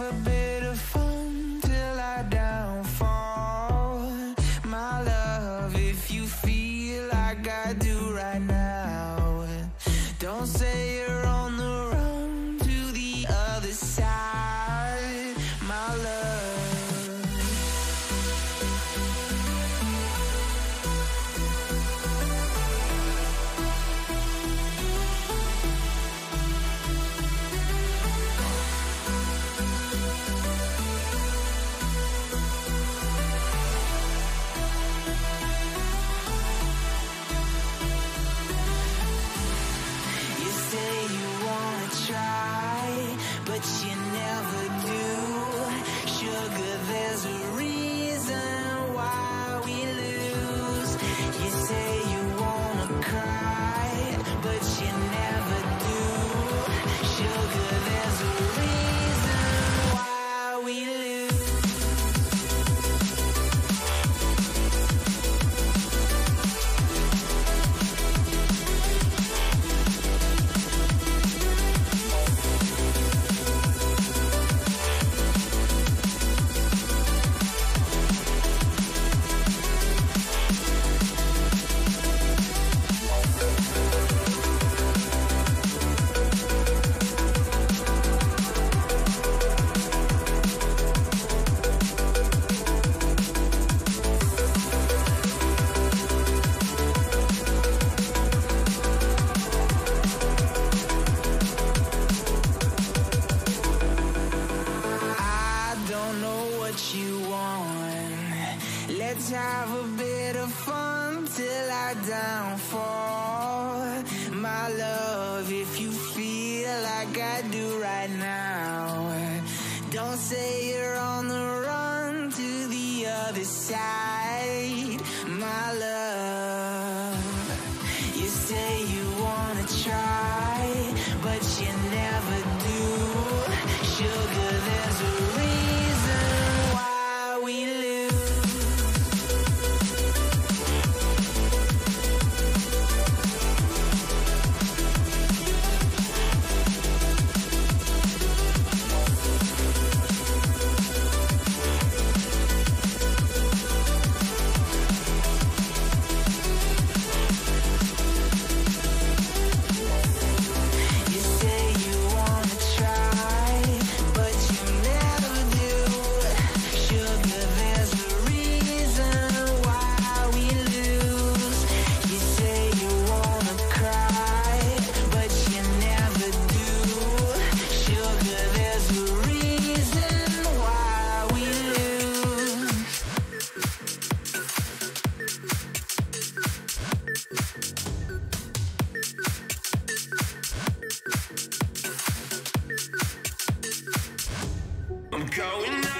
a bit of fun till I downfall. My love, if you feel like I do right now, don't say you're on the run to the other side, my love. But you never do. Sugar, there's a reason why we lose. You say you wanna cry, but you never do. Sugar, there's a reason why we lose. Let's have a bit of fun till I downfall. My love, if you feel like I do right now, don't say you're on the run to the other side, my love. You say you wanna try, but you never do. Sugar, there's a reason why we lose. I'm going on.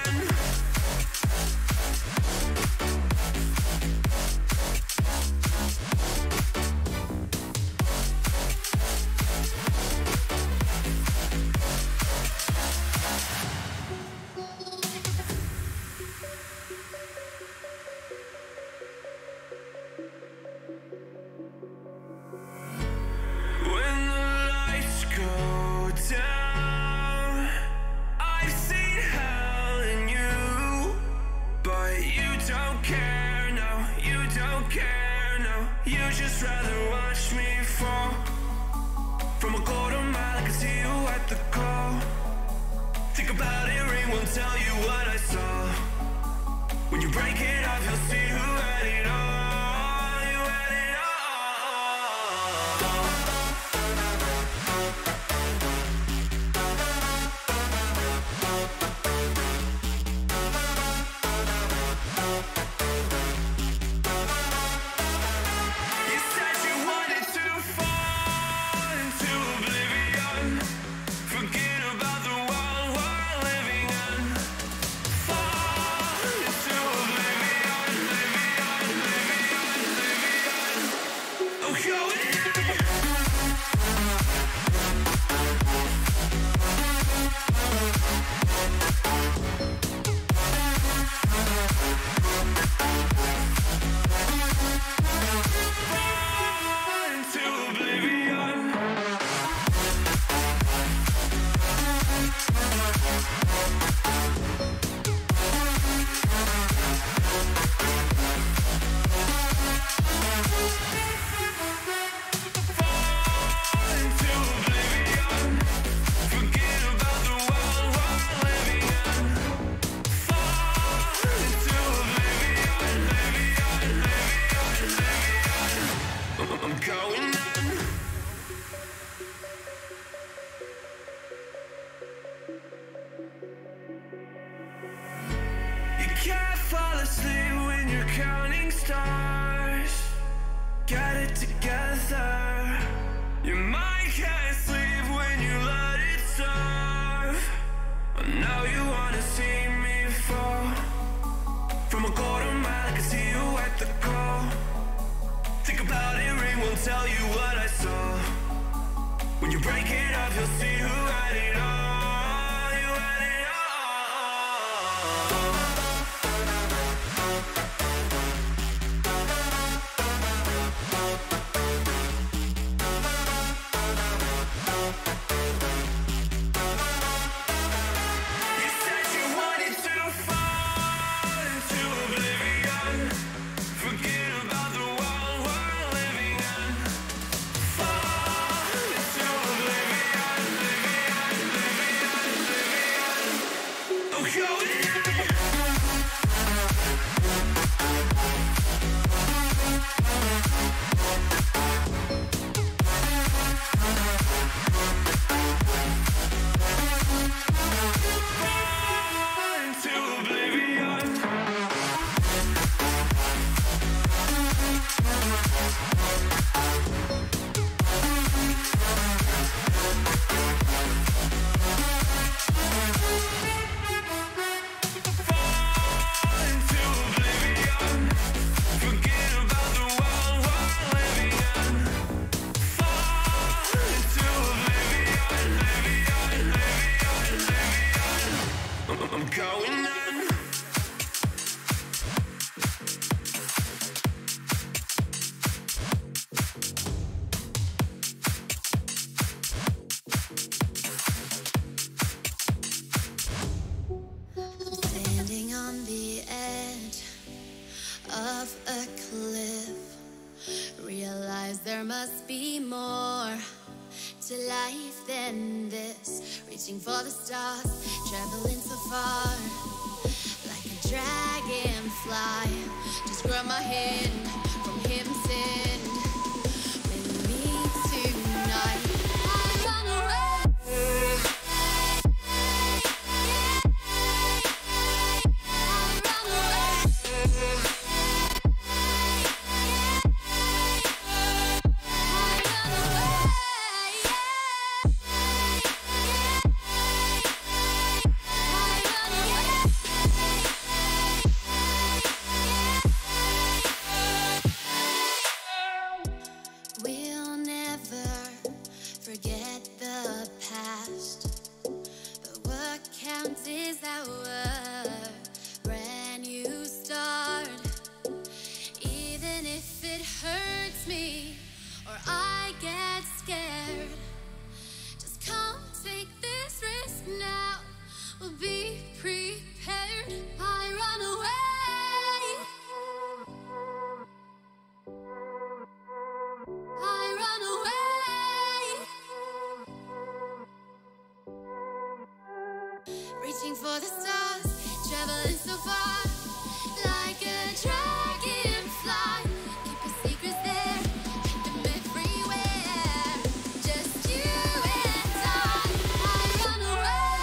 When the lights go down, I've seen hell in you, but you don't care, no, you don't care, no. You just rather watch me fall from a quarter mile. I can see you at the call. Think about it, ring won't tell you what I saw. When you break it off, you'll see who had it all. You had it all. You said you wanted to fall into oblivion, forget about the world we're living in. Fall into oblivion, oblivion, oblivion. stars. Get it together. Your mind can't sleep when you let it serve. Now you wanna see me fall. From a quarter mile, I can see you at the call. Think about it, ring won't tell you what I saw. When you break it up, you'll see who had it all. You had it all. You said you wanted to fall into oblivion. Forget about the world we're living in. Fall into oblivion, oblivion. I'm going in. Fall into oblivion. Fall into oblivion. Forget about the world we're living in. Fall into oblivion, I'm going in. Standing on the edge of a cliff, realize there must be more to life than this. Reaching for the stars, traveling so far, like a dragonfly. Just grab my hand from heaven send. With me tonight, I run away. We'll never forget the past, but what counts is our brand new start. Even if it hurts me or I get scared, just come take this risk now. We'll be prepared. I run away. I run away. Reaching for the stars, traveling so far, like a dragonfly. Keep your secrets there, hide them everywhere. Just you and I run away.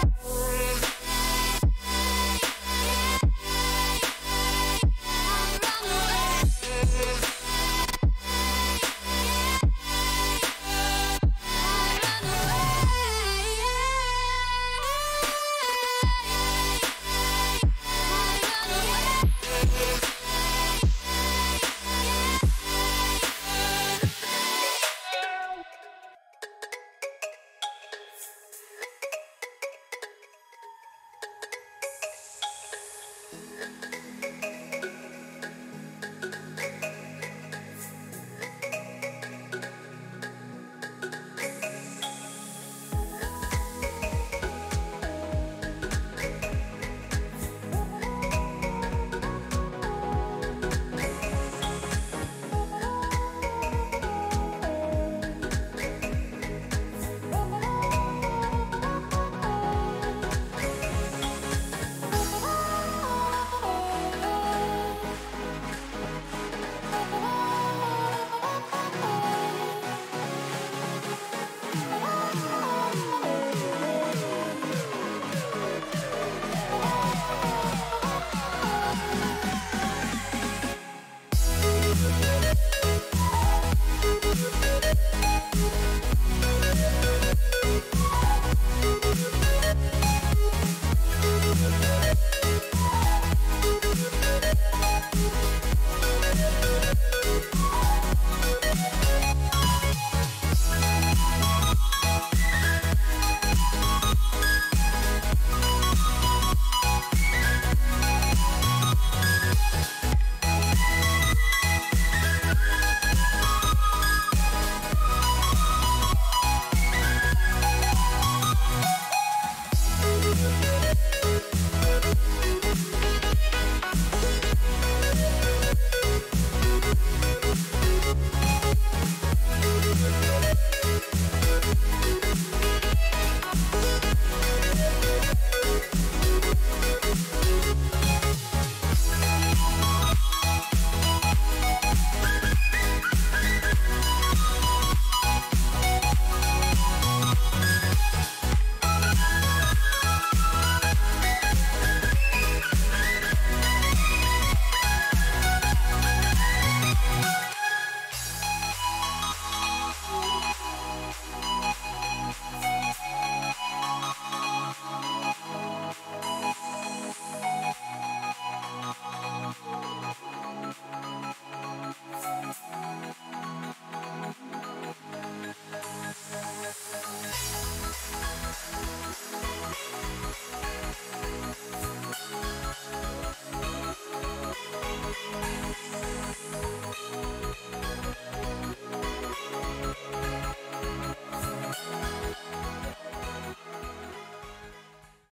I run away.